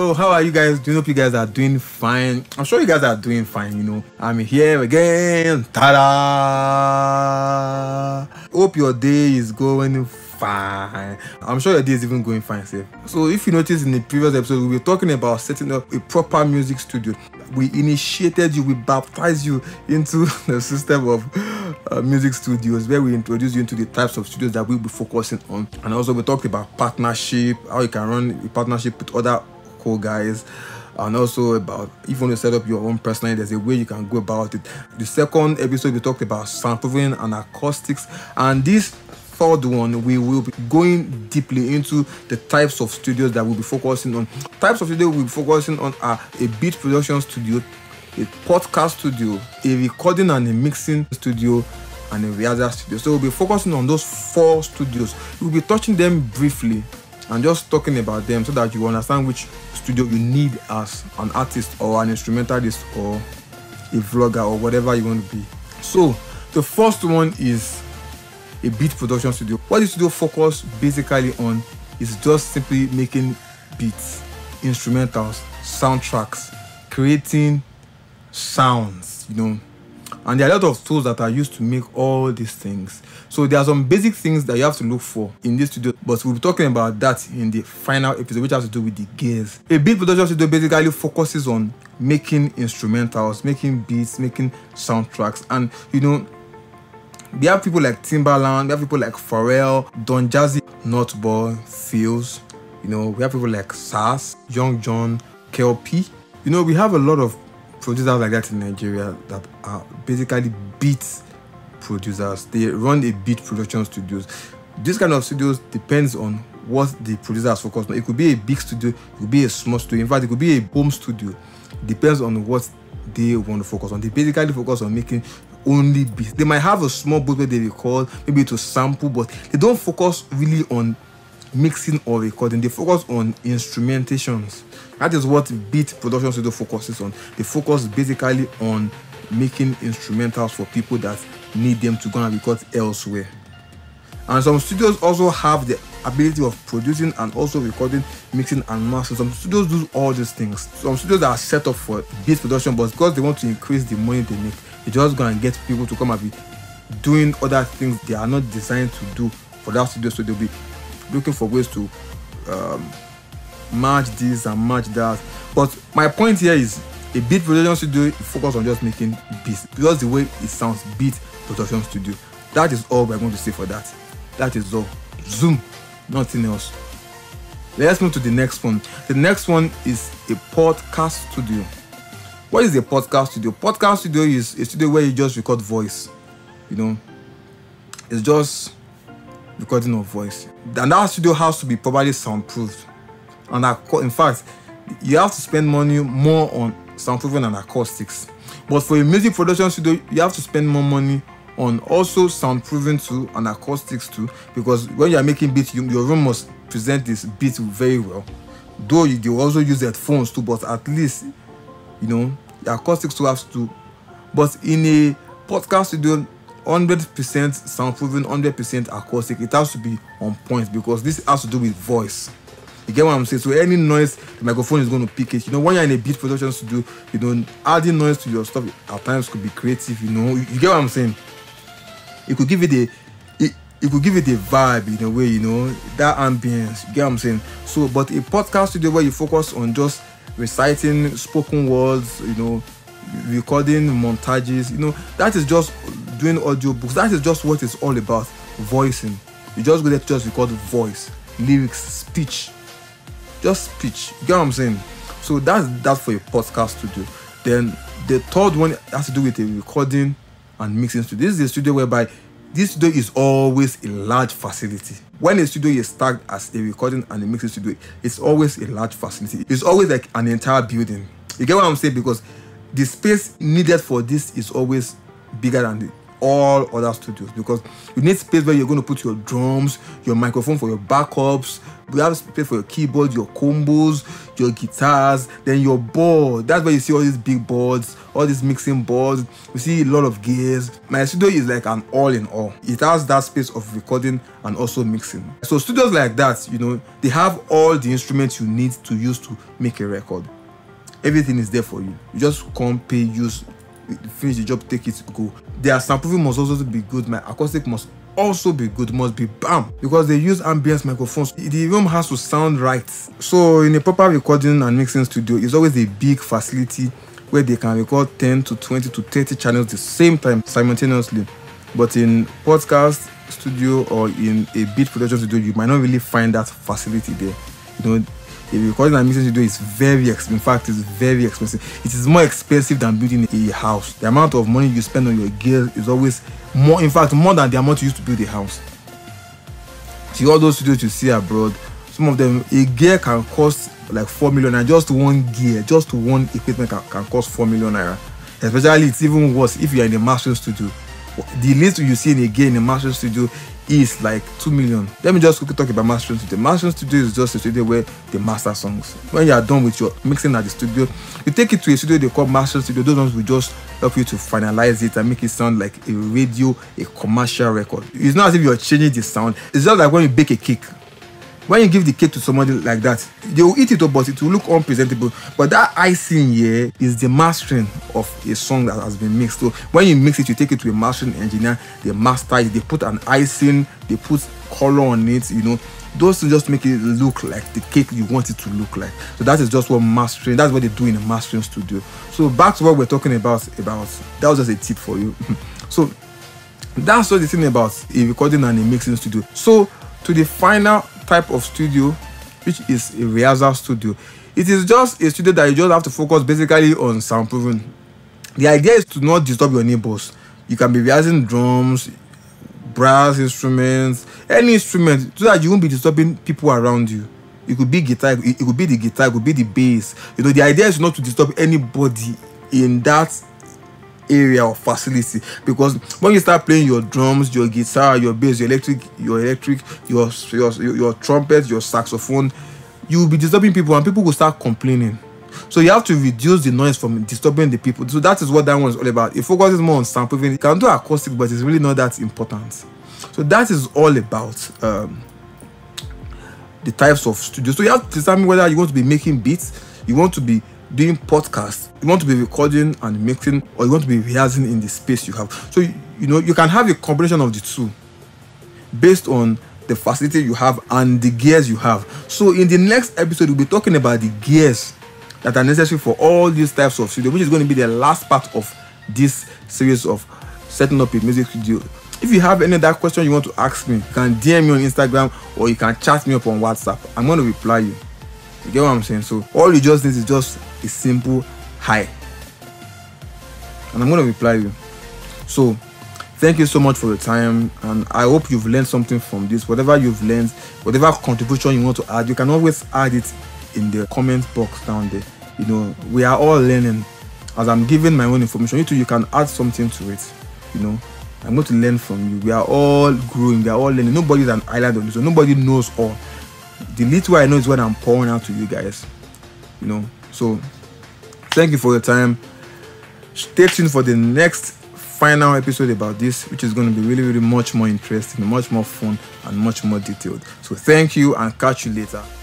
So how are you guys doing? Hope you guys are doing fine. I'm sure you guys are doing fine, you know. I'm here again. Ta-da! Hope your day is going fine. I'm sure your day is even going fine, sir. So if you notice in the previous episode, we were talking about setting up a proper music studio. We initiated you, we baptized you into the system of music studios, where we introduce you into the types of studios that we'll be focusing on. And also we talked about partnership, how you can run a partnership with other cool guys, and also about if you want to set up your own personal, there's a way you can go about it. The second episode we talked about soundproofing and acoustics, and this third one we will be going deeply into the types of studios that we'll be focusing on. Types of studios we'll be focusing on are a beat production studio, a podcast studio, a recording and a mixing studio, and a rehearsal studio. So we'll be focusing on those 4 studios. We'll be touching them briefly and just talking about them so that you understand which studio you need as an artist or an instrumentalist or a vlogger or whatever you want to be. So the first one is a beat production studio. What this studio focus basically on is just simply making beats, instrumentals, soundtracks, creating sounds, you know. And there are a lot of tools that are used to make all these things. So there are some basic things that you have to look for in this studio, but we'll be talking about that in the final episode, which has to do with the gears. A beat production studio basically focuses on making instrumentals, making beats, making soundtracks. And you know, we have people like Timbaland, we have people like Pharrell, Don Jazzy, Notboy, Fields. You know, we have people like Sass, Young John, KLP. You know, we have a lot of producers like that in Nigeria that are basically beat producers. They run a beat production studios. This kind of studios depends on what the producer has focused on. It could be a big studio, it could be a small studio. In fact, it could be a home studio. It depends on what they want to focus on. They basically focus on making only beats. They might have a small booth where they record, maybe to sample, but they don't focus really on mixing or recording. They focus on instrumentations. That is what beat production studio focuses on. They focus basically on making instrumentals for people that need them to go and record elsewhere. And some studios also have the ability of producing and also recording, mixing and mastering. Some studios do all these things. Some studios are set up for beat production, but because they want to increase the money they make, they just go and get people to come and be doing other things they are not designed to do for that studio. So they'll be looking for ways to match this and match that. But my point here is a beat production studio focus on just making beats, because the way it sounds, beat production studio. That is all we're going to say for that. That is all. Zoom, nothing else. Let's move to the next one. The next one is a podcast studio. What is a podcast studio? Podcast studio is a studio where you just record voice. You know, it's just recording of voice. And that studio has to be properly soundproofed. And in fact, you have to spend money more on soundproofing and acoustics. But for a music production studio, you have to spend more money on also soundproofing too and acoustics too, because when you are making beats, your room must present this beat very well. Though you also use headphones too, but at least, you know, the acoustics too have to. But in a podcast studio, 100% soundproofing, 100% acoustic, it has to be on point, because this has to do with voice. You get what I'm saying? So any noise, the microphone is going to pick it. You know, when you're in a beat production studio, you know, adding noise to your stuff at times could be creative. You know, you get what I'm saying? It could give it a vibe in a way, you know, that ambience. You get what I'm saying? So, but a podcast studio where you focus on just reciting spoken words, you know, recording montages, you know, that is just doing audio books. That is just what it's all about, voicing. You just go there to just record voice, lyrics, speech, just speech. You get what I'm saying? So that's for a podcast studio. Then the third one has to do with a recording and mixing studio. This is a studio whereby this studio is always a large facility. When a studio is tagged as a recording and a mixing studio, it's always a large facility. It's always like an entire building. You get what I'm saying? Because the space needed for this is always bigger than all other studios, because you need space where you're going to put your drums, your microphone for your backups, you have space for your keyboard, your combos, your guitars, then your board. That's where you see all these big boards, all these mixing boards. You see a lot of gears. My studio is like an all-in-all. It has that space of recording and also mixing. So studios like that, they have all the instruments you need to use to make a record. Everything is there for you. You just come, pay, use, finish the job, take it, go. Their soundproofing must also be good. My acoustic must also be good, must be bam, because they use ambience microphones. The room has to sound right. So in a proper recording and mixing studio, it's always a big facility where they can record 10 to 20 to 30 channels the same time simultaneously. But in podcast studio or in a beat production studio, you might not really find that facility there. A recording and mixing studio is very expensive. In fact, it's very expensive. It is more expensive than building a house. The amount of money you spend on your gear is always more, in fact, more than the amount you used to build a house. See, all those studios you see abroad, some of them, a gear can cost like 4 million, and just one gear, just one equipment can cost 4 million naira. Especially, it's even worse if you are in a mastering studio. The least you see in a gear in a mastering studio is like 2 million. Let me just quickly talk about mastering studio. Mastering studio is just a studio where they master songs. When you are done with your mixing at the studio, you take it to a studio they call mastering studio. Those ones will just help you to finalize it and make it sound like a radio, a commercial record. It's not as if you're changing the sound. It's just like when you bake a cake. When you give the cake to somebody like that, they will eat it up, but it will look unpresentable. But that icing here is the mastering of a song that has been mixed. So when you mix it, you take it to a mastering engineer, they master it, they put an icing, they put color on it, Those things just make it look like the cake you want it to look like. So that is just what mastering, that's what they do in a mastering studio. So back to what we're talking about, that was just a tip for you. So that's what the thing about a recording and a mixing studio. So to the final type of studio, which is a rehearsal studio, it is just a studio that you just have to focus basically on soundproofing. The idea is to not disturb your neighbors. You can be rehearsing drums, brass instruments, any instrument, so that you won't be disturbing people around you. It could be guitar, it could be the guitar, it could be the bass. The idea is not to disturb anybody in that area or facility, because when you start playing your drums, your guitar, your bass, your electric, your trumpet, your saxophone, you will be disturbing people and people will start complaining. So you have to reduce the noise from disturbing the people. So that is what that one is all about. It focuses more on soundproofing. You can do acoustic, but it's really not that important. So that is all about the types of studios. So you have to determine whether you want to be making beats, you want to be doing podcasts, you want to be recording and mixing, or you want to be rehearsing in the space you have. So you can have a combination of the two based on the facility you have and the gears you have. So in the next episode, we'll be talking about the gears that are necessary for all these types of studio, which is going to be the last part of this series of setting up a music studio. If you have any other question you want to ask me, you can DM me on Instagram or you can chat me up on WhatsApp. I'm going to reply you. You get what I'm saying? So all you just need is just a simple hi, and I'm going to reply you. So thank you so much for your time, and I hope you've learned something from this. Whatever you've learned, whatever contribution you want to add, you can always add it in the comment box down there. We are all learning. As I'm giving my own information, you too, you can add something to it. I'm going to learn from you. We are all growing, we are all learning. Nobody's an island on this, so nobody knows all. The little I know is what I'm pouring out to you guys. So thank you for your time. Stay tuned for the next final episode about this, which is going to be really, really much more interesting, much more fun, and much more detailed. So thank you, and catch you later.